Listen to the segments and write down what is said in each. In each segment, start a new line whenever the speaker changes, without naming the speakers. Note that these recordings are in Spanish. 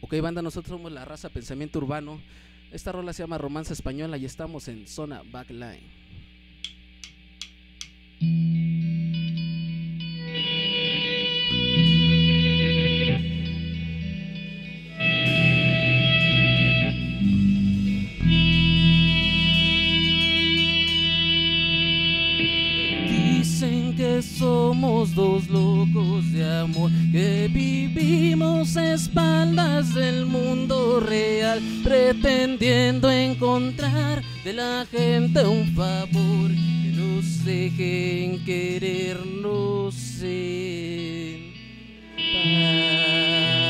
Ok, banda, nosotros somos la raza Pensamiento Urbano. Esta rola se llama Romanza Española y estamos en zona backline. Dicen que somos dos locos de amor, que vivimos a espaldas del mundo real, pretendiendo encontrar de la gente un favor, que nos dejen querernos en paz.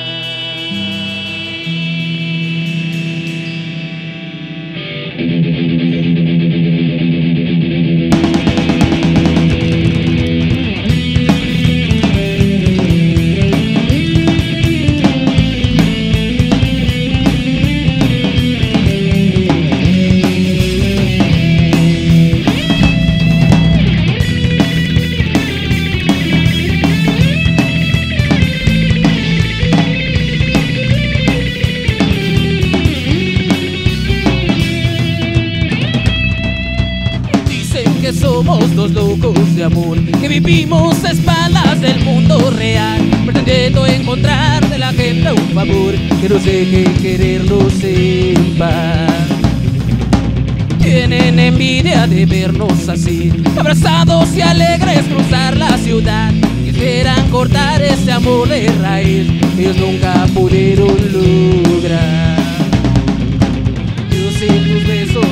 Que somos dos locos de amor, que vivimos a espaldas del mundo real, pretendiendo encontrar de la gente un favor, que nos dejen querernos en paz. Tienen envidia de vernos así, abrazados y alegres cruzar la ciudad. Quisieran cortar este amor de raíz, ellos nunca pudieron lograr. Yo sin tus besos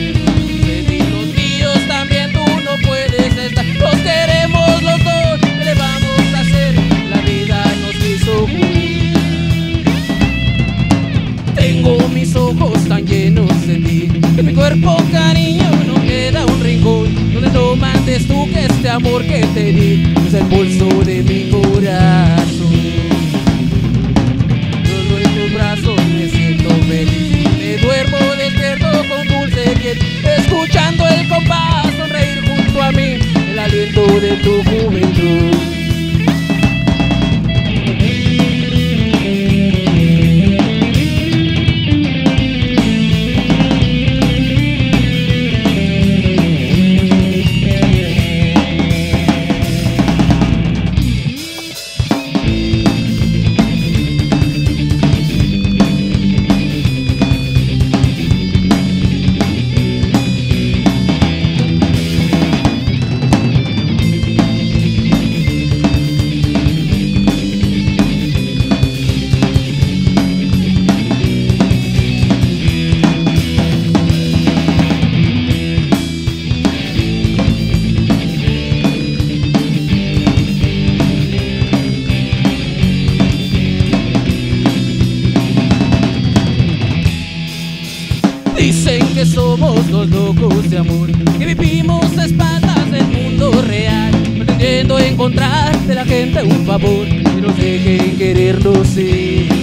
los queremos los dos, ¿qué le vamos a hacer? La vida nos hizo juntos. Tengo mis ojos tan llenos de ti, en mi cuerpo, cariño, no queda un rincón donde no mandes tú que este amor que te di es el pulso de mi corazón. Yo en tus brazos me siento feliz, me duermo despierto con dulce piel, escuchando el compás, sonreír junto a mí, el aliento de tu juventud. Dicen que somos dos locos de amor, que vivimos a espaldas del mundo real, pretendiendo encontrar de la gente un favor, que nos dejen querernos en